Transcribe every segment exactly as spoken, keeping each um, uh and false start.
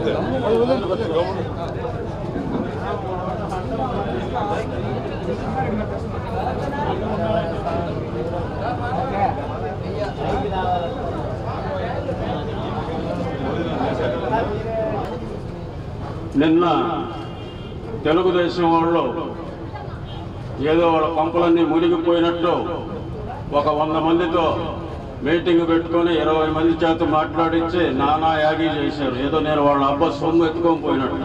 నిన్న తెలుగుదేశం వాళ్ళు ఏదో వాళ్ళ పంపులన్నీ మునిగిపోయినట్టు ఒక వంద మందితో మీటింగ్ పెట్టుకొని ఇరవై మంది చేత మాట్లాడించి నానా యాగి చేశారు. ఏదో నేను వాళ్ళ అబ్బ సొమ్ము ఎత్తుకొని పోయినట్టు.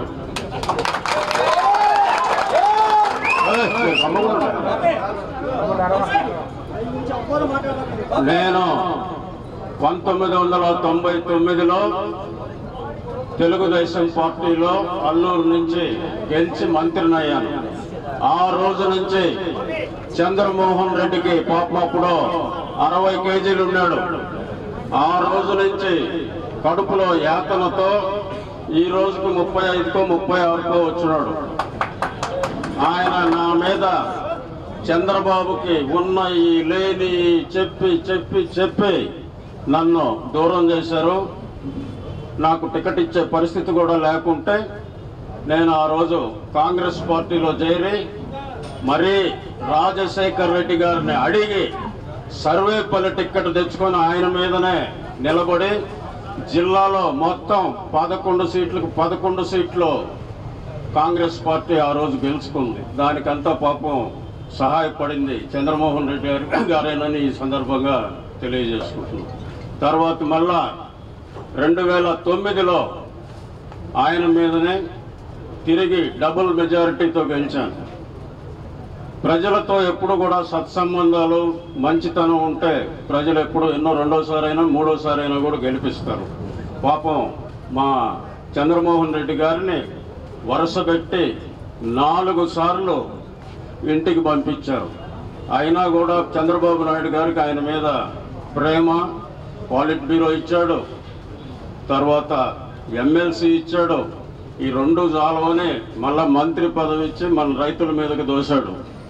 నేను పంతొమ్మిది వందల తొంభై తొమ్మిదిలో తెలుగుదేశం పార్టీలో అల్లూరు నుంచి గెలిచి మంత్రినయ్యాను. ఆ రోజు నుంచి చంద్రమోహన్ రెడ్డికి పాపం అప్పుడు అరవై కేజీలు ఉన్నాడు. ఆ రోజు నుంచి కడుపులో యాతనతో ఈ రోజుకు ముప్పై ఐదుకో ముప్పై ఆరుకో వచ్చినాడు. ఆయన నా మీద చంద్రబాబుకి ఉన్న ఈ లేని చెప్పి చెప్పి చెప్పి నన్ను దూరం చేశారు. నాకు టికెట్ ఇచ్చే పరిస్థితి కూడా లేకుంటే నేను ఆ రోజు కాంగ్రెస్ పార్టీలో చేరి మరీ రాజశేఖర్ రెడ్డి గారిని అడిగి సర్వేపల్లి టికెట్ తెచ్చుకొని ఆయన మీదనే నిలబడి జిల్లాలో మొత్తం పదకొండు సీట్లకు పదకొండు సీట్లు కాంగ్రెస్ పార్టీ ఆ రోజు గెలుచుకుంది. దానికంతా పాపం సహాయపడింది చంద్రమోహన్ రెడ్డి గారు గారేనని ఈ సందర్భంగా తెలియజేసుకుంటున్నాం. తర్వాత మళ్ళా రెండు వేల తొమ్మిదిలో ఆయన మీదనే తిరిగి డబుల్ మెజారిటీతో గెలిచాను. ప్రజలతో ఎప్పుడు కూడా సత్సంబంధాలు మంచితనం ఉంటే ప్రజలు ఎప్పుడు ఎన్నో రెండోసారి అయినా మూడోసారి అయినా కూడా గెలిపిస్తారు. పాపం మా చంద్రమోహన్ రెడ్డి గారిని వరుస పెట్టి నాలుగు సార్లు ఇంటికి పంపించారు. అయినా కూడా చంద్రబాబు నాయుడు గారికి ఆయన మీద ప్రేమ, పాలిట్ బ్యూరో ఇచ్చాడు, తర్వాత ఎమ్మెల్సీ ఇచ్చాడు. ఈ రెండు జాలవనే మళ్ళా మంత్రి పదవి ఇచ్చి మన రైతుల మీదకి దోశాడు.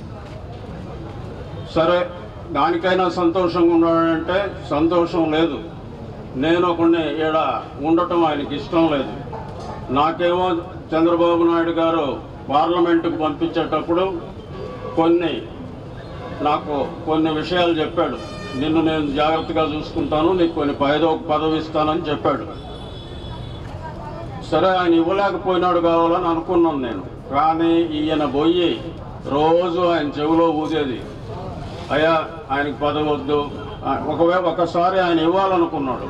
సరే, దానికైనా సంతోషంగా ఉన్నాడంటే సంతోషం లేదు. నేను ఒకడిని ఈడ ఉండటం ఆయనకి ఇష్టం లేదు. నాకేమో చంద్రబాబు నాయుడు గారు పార్లమెంటుకు పంపించేటప్పుడు కొన్ని నాకు కొన్ని విషయాలు చెప్పాడు. నిన్ను నేను జాగ్రత్తగా చూసుకుంటాను, నీకు కొన్ని పదో పదవి ఇస్తానని చెప్పాడు. సరే, ఆయన ఇవ్వలేకపోయినాడు కావాలని అనుకున్నాను నేను. కానీ ఈయన పోయి రోజు ఆయన చెవిలో ఊదేది, అయ్యా ఆయనకు పదవి వద్దు. ఒకవేళ ఒకసారి ఆయన ఇవ్వాలనుకున్నాడు.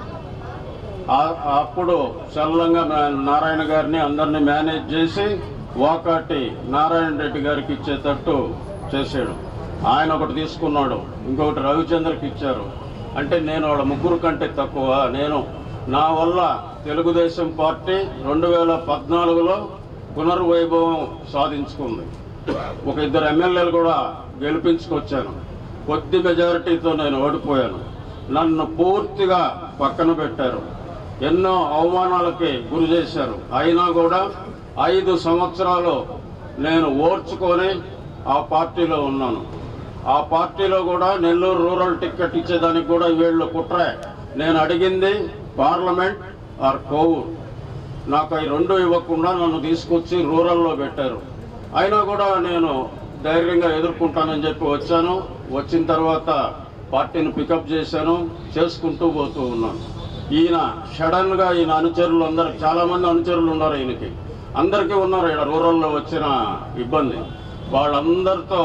అప్పుడు చల్లంగా నారాయణ గారిని అందరినీ మేనేజ్ చేసి వాకాటి నారాయణ రెడ్డి గారికి ఇచ్చేటట్టు చేసాడు. ఆయన ఒకటి తీసుకున్నాడు, ఇంకొకటి రవిచంద్రకి ఇచ్చారు. అంటే నేను వాళ్ళ ముగ్గురు కంటే తక్కువ. నేను నా వల్ల తెలుగుదేశం పార్టీ రెండు వేల పద్నాలుగులో పునర్వైభవం సాధించుకుంది. ఒక ఇద్దరు ఎమ్మెల్యేలు కూడా గెలిపించుకొచ్చాను. కొద్ది మెజారిటీతో నేను ఓడిపోయాను. నన్ను పూర్తిగా పక్కన పెట్టారు. ఎన్నో అవమానాలకి గురి చేశారు. అయినా కూడా ఐదు సంవత్సరాలు నేను ఓర్చుకొని ఆ పార్టీలో ఉన్నాను. ఆ పార్టీలో కూడా నెల్లూరు రూరల్ టికెట్ ఇచ్చేదానికి కూడా వీళ్ళు కుట్రే. నేను అడిగింది పార్లమెంట్ ఆర్ కోవూరు. నాకు అవి రెండు ఇవ్వకుండా నన్ను తీసుకొచ్చి రూరల్లో పెట్టారు. అయినా కూడా నేను ధైర్యంగా ఎదుర్కొంటానని చెప్పి వచ్చాను. వచ్చిన తర్వాత పార్టీని పికప్ చేశాను, చేసుకుంటూ పోతూ ఉన్నాను. ఈయన సడన్గా ఈయన అనుచరులు అందరు, చాలామంది అనుచరులు ఉన్నారు ఈయనకి, అందరికీ ఉన్నారు ఇక్కడ రూరల్లో వచ్చిన ఇబ్బంది. వాళ్ళందరితో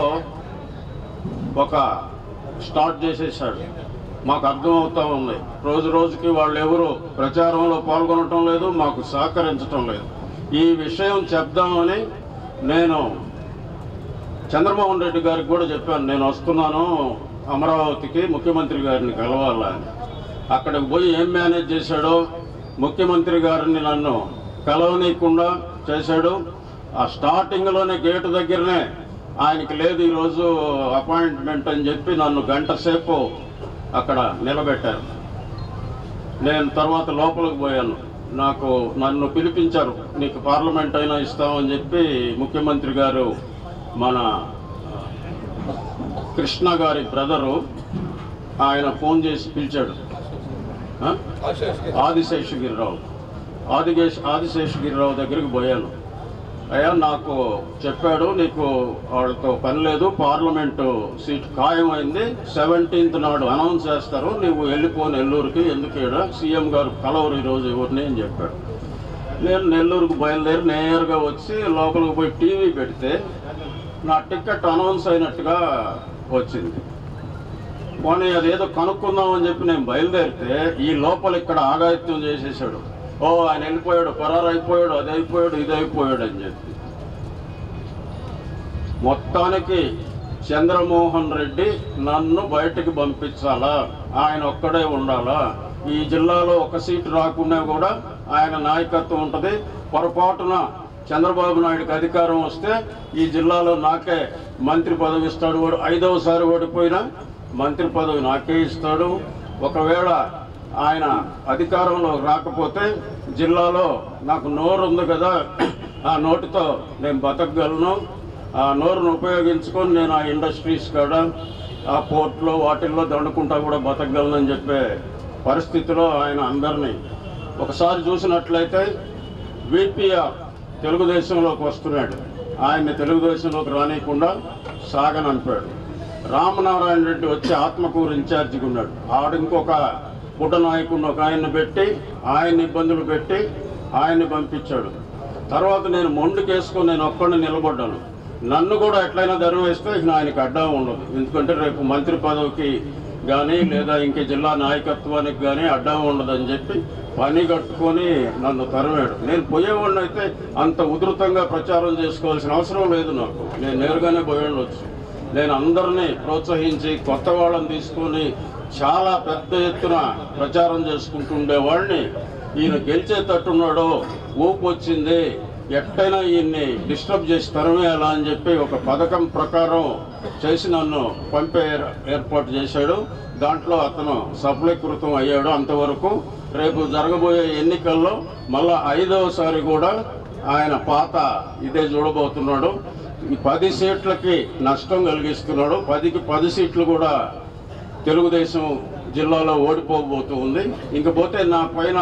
ఒక స్టార్ట్ చేసేసాడు. మాకు అర్థమవుతూ ఉంది, రోజు రోజుకి వాళ్ళు ఎవరు ప్రచారంలో పాల్గొనటం లేదు, మాకు సహకరించటం లేదు. ఈ విషయం చెప్దామని నేను చంద్రమోహన్ రెడ్డి గారికి కూడా చెప్పాను, నేను వస్తున్నాను అమరావతికి, ముఖ్యమంత్రి గారిని కలవాలని. అక్కడికి పోయి ఏం మేనేజ్ చేశాడో, ముఖ్యమంత్రి గారిని నన్ను కలవనీయకుండా చేశాడు. ఆ స్టార్టింగ్లోనే గేటు దగ్గరనే ఆయనకి లేదు ఈరోజు అపాయింట్మెంట్ అని చెప్పి నన్ను గంట సేపు అక్కడ నిలబెట్టారు. నేను తర్వాత లోపలికి పోయాను. నాకు నన్ను పిలిపించారు, నీకు పార్లమెంట్ అయినా ఇస్తామని చెప్పి ముఖ్యమంత్రి గారు, మన కృష్ణ గారి బ్రదరు, ఆయన ఫోన్ చేసి పిలిచాడు, ఆదిశేషగిరిరావు. ఆదిశేష ఆదిశేషగిరిరావు దగ్గరికి పోయాను. అయ్యా నాకు చెప్పాడు నీకు వాళ్ళతో పని లేదు, పార్లమెంటు సీట్ ఖాయమైంది, సెవెంటీన్త్ నాడు అనౌన్స్ చేస్తారు, నువ్వు వెళ్ళిపో నెల్లూరుకి, ఎందుకు ఇక్కడ సీఎం గారు కలవరు ఈరోజు ఎవరిని అని చెప్పాడు. నేను నెల్లూరుకు బయలుదేరి నేరుగా వచ్చి లోపలికి పోయి టీవీ పెడితే నా టికెట్ అనౌన్స్ అయినట్టుగా వచ్చింది. పోనీ అదేదో కనుక్కుందామని చెప్పి నేను బయలుదేరితే ఈ లోపల ఇక్కడ ఆగాయిత్యం చేసేసాడు. ఓ ఆయన వెళ్ళిపోయాడు, పరారు అయిపోయాడు, అది అయిపోయాడు, ఇది అయిపోయాడు అని చెప్పి. మొత్తానికి చంద్రమోహన్ రెడ్డి నన్ను బయటికి పంపించాలా, ఆయన ఒక్కడే ఉండాలా, ఈ జిల్లాలో ఒక సీటు రాకుండా కూడా ఆయన నాయకత్వం ఉంటుంది, పొరపాటున చంద్రబాబు నాయుడుకి అధికారం వస్తే ఈ జిల్లాలో నాకే మంత్రి పదవి ఇస్తాడు, ఐదవసారి ఓడిపోయినా మంత్రి పదవి నాకే ఇస్తాడు, ఒకవేళ ఆయన అధికారంలో రాకపోతే జిల్లాలో నాకు నోరు ఉంది కదా, ఆ నోటితో నేను బతకగలను, ఆ నోరును ఉపయోగించుకొని నేను ఆ ఇండస్ట్రీస్ కాడ ఆ పోర్ట్లో వాటిల్లో దండుకుంటా కూడా బతకగలనని చెప్పే పరిస్థితిలో ఆయన అందరినీ ఒకసారి చూసినట్లయితే విపిఆర్ తెలుగుదేశంలోకి వస్తున్నాడు, ఆయన్ని తెలుగుదేశంలోకి రానియకుండా సాగనంపాడు. రామనారాయణ రెడ్డి వచ్చి ఆత్మకూరు ఇన్ఛార్జిగా ఉన్నాడు, ఆడు ఇంకొక పుట్ట నాయకుడిని ఒక ఆయన్ని పెట్టి ఆయన్ని ఇబ్బందులు పెట్టి ఆయన్ని పంపించాడు. తర్వాత నేను మొండుకేసుకొని నేను ఒక్కడిని నిలబడ్డాను, నన్ను కూడా ఎట్లయినా దరివేస్తే ఇక ఆయనకి అడ్డం ఉండదు, ఎందుకంటే రేపు మంత్రి పదవికి కానీ లేదా ఇంక జిల్లా నాయకత్వానికి కానీ అడ్డం ఉండదని చెప్పి పని కట్టుకొని నన్ను తరివాడు. నేను పోయేవాడిని అయితే అంత ఉధృతంగా ప్రచారం చేసుకోవాల్సిన అవసరం లేదు నాకు, నేను నేరుగానే పోయేవాళ్ళొచ్చు. నేను అందరినీ ప్రోత్సహించి కొత్త వాళ్ళని తీసుకొని చాలా పెద్ద ఎత్తున ప్రచారం చేసుకుంటుండేవాడిని. ఈయన గెలిచేటట్టున్నాడో ఊపు వచ్చింది, ఎట్టయినా ఈయన్ని డిస్టర్బ్ చేసి తరమేయాలా అని చెప్పి ఒక పథకం ప్రకారం చేసి నన్ను పంపే ఏర్పాటు చేశాడు. దాంట్లో అతను సఫలీకృతం అయ్యాడు. అంతవరకు రేపు జరగబోయే ఎన్నికల్లో మళ్ళా ఐదవసారి కూడా ఆయన పాత ఇదే చూడబోతున్నాడు. ఈ పది సీట్లకి నష్టం కలిగిస్తున్నాడు, పదికి పది సీట్లు కూడా తెలుగుదేశం జిల్లాలో ఓడిపోబోతూ ఉంది. ఇంకపోతే నా పైన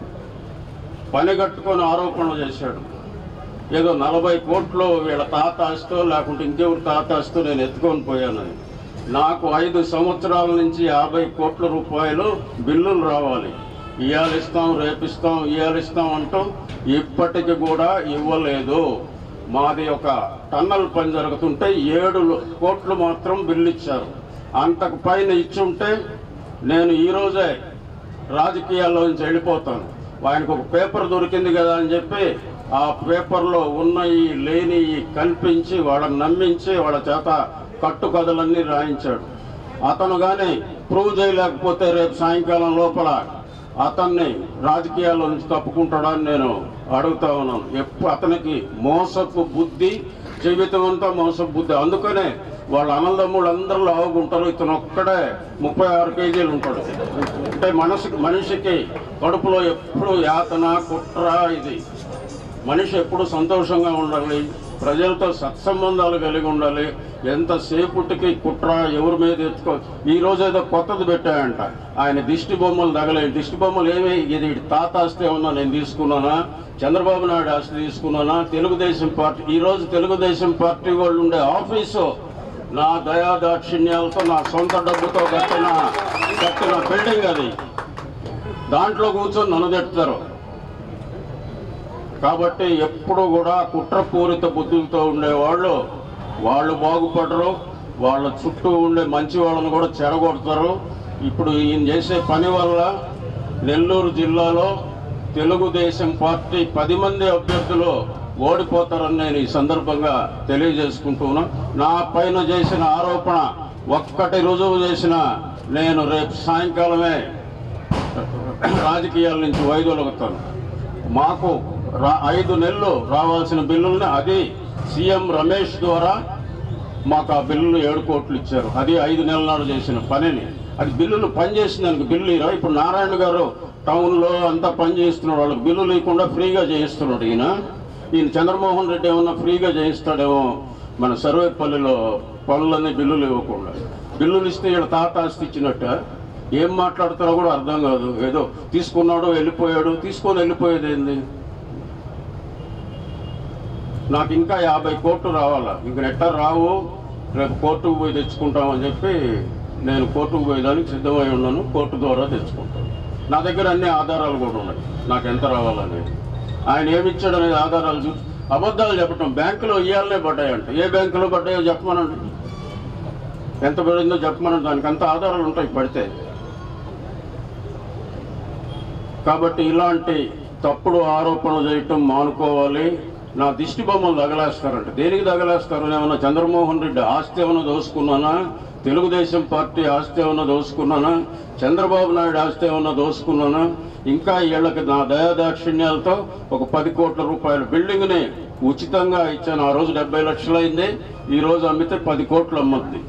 పని కట్టుకొని ఆరోపణలు చేశాడు, ఏదో నలభై కోట్లు వీళ్ళ తాత ఆస్తో లేకుంటే ఇంకెవరి తాత ఆస్తో నేను ఎత్తుకొని పోయానని. నాకు ఐదు సంవత్సరాల నుంచి యాభై కోట్ల రూపాయలు బిల్లులు రావాలి, ఇవాళ ఇస్తాం రేపిస్తాం ఇవాళ ఇస్తాం అంటూ ఇప్పటికి కూడా ఇవ్వలేదు. మాది ఒక టన్నల్ పని జరుగుతుంటే ఏడు కోట్లు మాత్రం బిల్లు ఇచ్చారు, అంతకు పైన ఇచ్చుంటే నేను ఈరోజే రాజకీయాల్లో నుంచి వెళ్ళిపోతాను. ఆయనకు ఒక పేపర్ దొరికింది కదా అని చెప్పి ఆ పేపర్లో ఉన్నవి లేని కల్పించి వాళ్ళని నమ్మించి వాళ్ళ చేత కట్టుకథలన్నీ రాయించాడు. అతను కానీ ప్రూవ్ చేయలేకపోతే రేపు సాయంకాలం లోపల అతన్ని రాజకీయాల్లో నుంచి తప్పుకుంటాడని నేను అడుగుతా ఉన్నాను. ఎప్పుడు అతనికి మోసపు బుద్ధి, జీవితం అంతా మోసపు బుద్ధి. అందుకనే వాళ్ళ అన్నదమ్ముళ్ళు అందరూ లావుకుంటారు, ఇతను ఒక్కడే ముప్పై ఆరు కేజీలు ఉంటాడు. అంటే మనసుకి మనిషికి కడుపులో ఎప్పుడు యాతన కుట్ర. ఇది మనిషి ఎప్పుడు సంతోషంగా ఉండాలి, ప్రజలతో సత్సంబంధాలు కలిగి ఉండాలి. ఎంతసేపుటికి కుట్ర ఎవరి మీద ఎత్తుకో. ఈరోజు ఏదో కొత్తది పెట్టాయంట, ఆయన దిష్టి బొమ్మలు తగలేదు. దిష్టి బొమ్మలు ఏమి, ఇది తాత ఆస్తి ఏమన్నా నేను తీసుకున్నానా, చంద్రబాబు నాయుడు ఆస్తి తీసుకున్నానా, తెలుగుదేశం పార్టీ ఈరోజు తెలుగుదేశం పార్టీ వాళ్ళు ఉండే ఆఫీసు నా దయా దాక్షిణ్యాలతో నా సొంత డబ్బుతో కట్టిన కట్టిన బిల్డింగ్ అది. దాంట్లో కూర్చొని నన్ను తిడతారు. కాబట్టి ఎప్పుడు కూడా కుట్రపూరిత బుద్ధులతో ఉండేవాళ్ళు వాళ్ళు బాగుపడరు, వాళ్ళ చుట్టూ ఉండే మంచి వాళ్ళను కూడా చెడగొడతారు. ఇప్పుడు ఈయన చేసే పని వల్ల నెల్లూరు జిల్లాలో తెలుగుదేశం పార్టీ పది మంది అభ్యర్థులు ఓడిపోతారని నేను ఈ సందర్భంగా తెలియజేసుకుంటున్నా. నా పైన చేసిన ఆరోపణ ఒక్కటి రుజువు చేసిన నేను రేపు సాయంకాలమే రాజకీయాల నుంచి వైదొలుగుతాను. మాకు రా ఐదు నెలలు రావాల్సిన బిల్లుల్ని అది సీఎం రమేష్ ద్వారా మాకు ఆ బిల్లులు ఏడు కోట్లు ఇచ్చారు. అది ఐదు నెలల నాడు చేసిన పనిని, అది బిల్లులు పనిచేసిన దానికి బిల్లు ఇరా. ఇప్పుడు నారాయణ గారు టౌన్లో అంతా పని చేస్తున్నాడు, వాళ్ళకి బిల్లు లేకుండా ఫ్రీగా చేయిస్తున్నాడు ఈయన. ఈయన చంద్రమోహన్ రెడ్డి ఏమన్నా ఫ్రీగా చేయిస్తాడేమో మన సర్వేపల్లిలో పనులన్నీ బిల్లులు ఇవ్వకుండా. బిల్లులు ఇస్తే ఇక్కడ తాత ఆస్తి ఇచ్చినట్ట. ఏం మాట్లాడతారో కూడా అర్థం కాదు. ఏదో తీసుకున్నాడు వెళ్ళిపోయాడు, తీసుకొని వెళ్ళిపోయేది ఏంది? నాకు ఇంకా యాభై కోట్లు రావాలా, ఇంక నెట్ట రావు, రేపు కోర్టుకు పోయి తెచ్చుకుంటామని చెప్పి నేను కోర్టుకు పోయేదానికి సిద్ధమై ఉన్నాను. కోర్టు ద్వారా తెచ్చుకుంటాను. నా దగ్గర అన్ని ఆధారాలు కూడా ఉన్నాయి నాకు ఎంత రావాలనేది. ఆయన ఏమిచ్చాడు అనేది ఆధారాలు చూసి అబద్ధాలు చెప్పటం. బ్యాంకులో ఇయ్యాలనే పడ్డాయంట. ఏ బ్యాంకులో పడ్డాయో చెప్పమనండి, ఎంత పడిందో చెప్పమనండి, దానికి అంత ఆధారాలు ఉంటాయి పడితే. కాబట్టి ఇలాంటి తప్పుడు ఆరోపణలు చేయటం మానుకోవాలి. నా దిష్టి బొమ్మలు తగలేస్తారంట. దేనికి తగలేస్తారు? ఏమన్నా చంద్రమోహన్ రెడ్డి ఆస్తి ఏమన్నా దోసుకున్నానా? తెలుగుదేశం పార్టీ ఆస్తి ఏమన్నా దోసుకున్నానా? చంద్రబాబు నాయుడు ఆస్తి ఏమన్నా దోసుకున్నానా? ఇంకా వీళ్ళకి నా దయాదాక్షిణ్యాలతో ఒక పది కోట్ల రూపాయల బిల్డింగ్ని ఉచితంగా ఇచ్చాను. ఆ రోజు డెబ్బై లక్షలు అయింది, ఈ రోజు అమ్మితే పది కోట్లు అమ్మద్ది.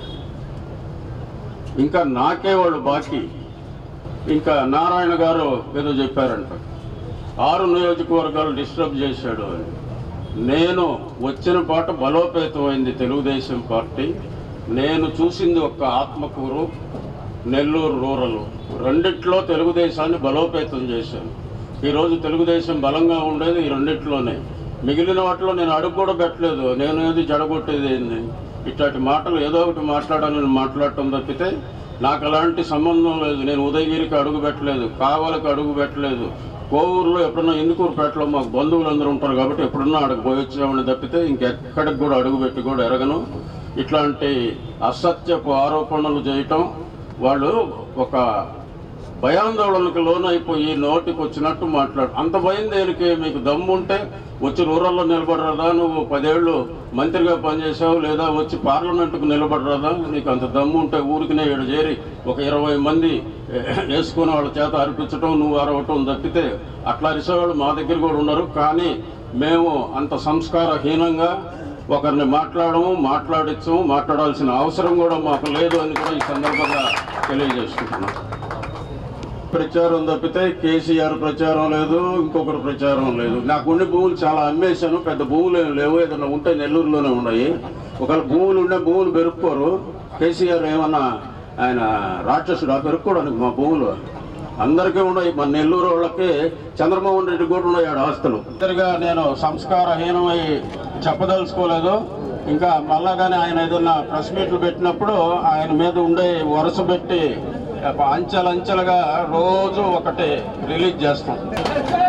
ఇంకా నాకే వాళ్ళు బాకీ. ఇంకా నారాయణ గారు ఏదో చెప్పారంట, ఆరు నియోజకవర్గాలు డిస్టర్బ్ చేశాడు అని. నేను వచ్చిన పాట బలోపేతమైంది తెలుగుదేశం పార్టీ. నేను చూసింది ఒక్క ఆత్మకూరు, నెల్లూరు రూరల్, రెండిట్లో తెలుగుదేశాన్ని బలోపేతం చేశాను. ఈరోజు తెలుగుదేశం బలంగా ఉండేది ఈ రెండిట్లోనే. మిగిలిన వాటిలో నేను అడుగు కూడా పెట్టలేదు. నేను ఏది జడగొట్టేది ఏంది? ఇట్లాంటి మాటలు ఏదో ఒకటి మాట్లాడాలని మాట్లాడటం తప్పితే నాకు అలాంటి సంబంధం లేదు. నేను ఉదయగిరికి అడుగు పెట్టలేదు, కావలకు అడుగు పెట్టలేదు, కోవూరులో ఎప్పుడన్నా ఇందుకూరుపేటలో మాకు బంధువులు అందరూ ఉంటారు కాబట్టి ఎప్పుడన్నా అడుగు పోయి వచ్చేవాడిని తప్పితే ఇంకెక్కడికి కూడా అడుగు పెట్టి కూడా ఎరగను. ఇట్లాంటి అసత్యపు ఆరోపణలు చేయటం, వాళ్ళు ఒక భయాందోళనకు లోనైపోయి నోటికి వచ్చినట్టు మాట్లాడు. అంత భయం దేనికి? మీకు దమ్ము ఉంటే వచ్చి రూరల్లో నిలబడరాదా? నువ్వు పదేళ్ళు మంత్రిగా పనిచేసావు, లేదా వచ్చి పార్లమెంటుకు నిలబడరాదా? నీకు అంత దమ్ము ఉంటే ఊరికినే ఏడు చేరి ఒక ఇరవై మంది వేసుకుని వాళ్ళ చేత అర్పించడం, నువ్వు అరవటం తప్పితే అట్లా అరిసేవాళ్ళు మా దగ్గర కూడా ఉన్నారు. కానీ మేము అంత సంస్కారహీనంగా ఒకరిని మాట్లాడము, మాట్లాడించము, మాట్లాడాల్సిన అవసరం కూడా మాకు లేదు అని కూడా ఈ సందర్భంగా తెలియజేసుకుంటున్నాం. ప్రచారం తప్పితే కేసీఆర్ ప్రచారం లేదు, ఇంకొకరు ప్రచారం లేదు. నాకు ఉండే భూములు చాలా అమ్మేశాను, పెద్ద భూములు ఏమి లేవు. ఏదైనా ఉంటే నెల్లూరులోనే ఉన్నాయి. ఒకవేళ భూములు ఉండే భూములు పెరుక్కోరు. కేసీఆర్ ఏమన్నా ఆయన రాక్షసుడు ఆ పెరుక్కోవడానికి? మా భూములు అందరికీ ఉన్నాయి. మన నెల్లూరు వాళ్ళకి చంద్రమోహన్ రెడ్డి కూడా ఉన్నాయి ఆడ ఆస్తులు. ఇద్దరుగా నేను సంస్కారహీనమై చెప్పదలుచుకోలేదు. ఇంకా మళ్ళా కానీ ఆయన ఏదన్నా ప్రెస్ మీట్లు పెట్టినప్పుడు ఆయన మీద ఉండే వరుస పెట్టి అంచెలంచెలుగా రోజు ఒకటి రిలీజ్ చేస్తాం.